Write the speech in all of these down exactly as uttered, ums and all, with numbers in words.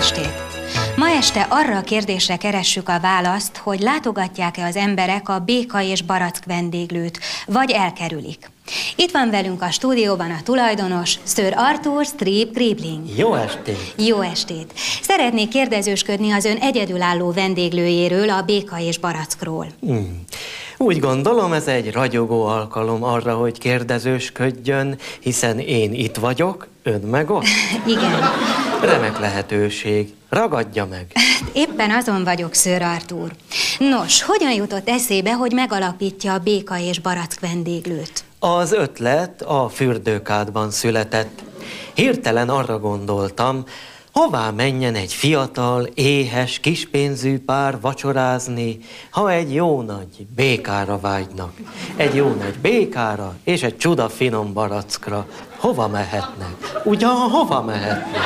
estét! Ma este arra a kérdésre keressük a választ, hogy látogatják-e az emberek a béka és barack vendéglőt, vagy elkerülik. Itt van velünk a stúdióban a tulajdonos, Sir Arthur Strip Kribling. Jó estét! Jó estét! Szeretnék kérdezősködni az ön egyedülálló vendéglőjéről, a béka és barackról. Hmm. Úgy gondolom, ez egy ragyogó alkalom arra, hogy kérdezősködjön, hiszen én itt vagyok, ön meg ott. Igen. Remek lehetőség. Ragadja meg. Éppen azon vagyok, Sir Arthur. Nos, hogyan jutott eszébe, hogy megalapítja a béka és barack vendéglőt? Az ötlet a fürdőkádban született. Hirtelen arra gondoltam, hová menjen egy fiatal, éhes, kispénzű pár vacsorázni, ha egy jó nagy békára vágynak. Egy jó nagy békára és egy csuda finom barackra. Hova mehetnek? Ugyan hova mehetnek?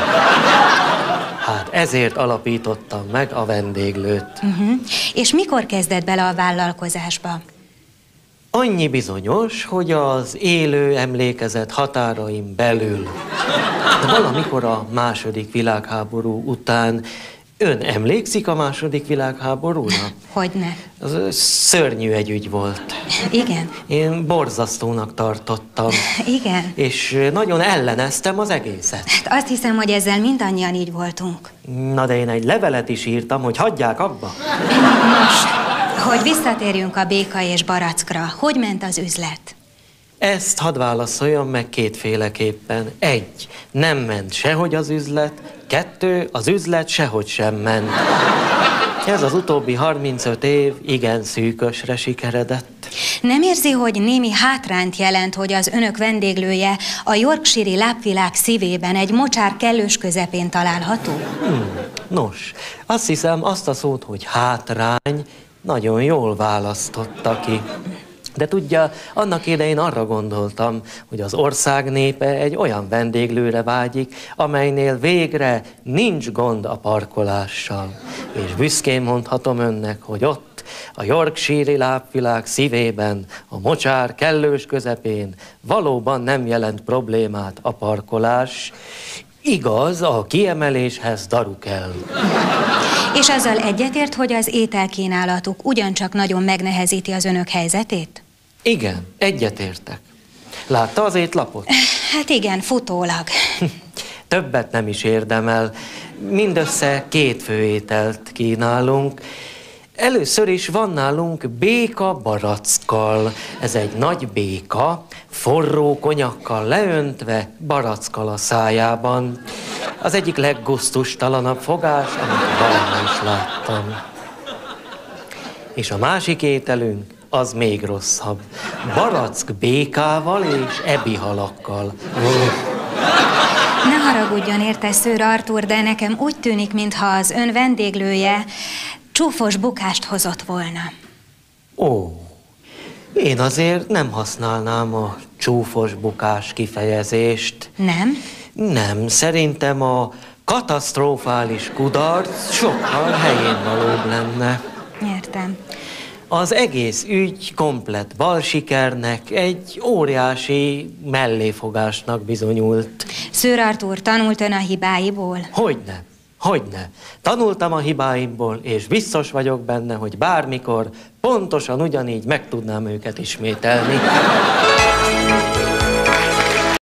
Hát ezért alapítottam meg a vendéglőt. Uh-huh. És mikor kezdett bele a vállalkozásba? Annyi bizonyos, hogy az élő emlékezet határain belül. De valamikor a második világháború után ön emlékszik a második világháborúra? Hogyne. Az szörnyű egy ügy volt. Igen. Én borzasztónak tartottam. Igen. És nagyon elleneztem az egészet. Hát azt hiszem, hogy ezzel mindannyian így voltunk. Na de én egy levelet is írtam, hogy hagyják abba. Nos, hogy visszatérjünk a béka és barackra. Hogy ment az üzlet? Ezt hadd válaszoljam meg kétféleképpen. Egy, nem ment sehogy az üzlet. Kettő, az üzlet sehogy sem ment. Ez az utóbbi harmincöt év igen szűkösre sikeredett. Nem érzi, hogy némi hátrányt jelent, hogy az önök vendéglője a yorkshire-i lápvilág szívében, egy mocsár kellős közepén található? Hmm. Nos, azt hiszem, azt a szót, hogy hátrány, nagyon jól választotta ki. De tudja, annak idején arra gondoltam, hogy az ország népe egy olyan vendéglőre vágyik, amelynél végre nincs gond a parkolással. És büszkén mondhatom önnek, hogy ott, a yorkshire-i lápvilág szívében, a mocsár kellős közepén valóban nem jelent problémát a parkolás. Igaz, a kiemeléshez daru kell. És azzal egyetért, hogy az ételkínálatuk ugyancsak nagyon megnehezíti az önök helyzetét? Igen, egyetértek. Látta az étlapot? Hát igen, futólag. Többet nem is érdemel. Mindössze két főételt kínálunk. Először is van nálunk béka barackkal. Ez egy nagy béka, forró konyakkal leöntve, barackkal a szájában. Az egyik leggusztustalanabb fogás, amit valaha is láttam. És a másik ételünk az még rosszabb. Barack békával és ebihalakkal. Ne haragudjon érte, Sir Arthur, de nekem úgy tűnik, mintha az ön vendéglője csúfos bukást hozott volna. Ó, én azért nem használnám a csúfos bukás kifejezést. Nem? Nem, szerintem a katasztrofális kudarc sokkal helyén valóbb lenne. Értem. Az egész ügy komplett balsikernek, egy óriási melléfogásnak bizonyult. Sir Arthur, tanult ön a hibáiból? Hogyne, hogyne. Tanultam a hibáimból, és biztos vagyok benne, hogy bármikor pontosan ugyanígy meg tudnám őket ismételni.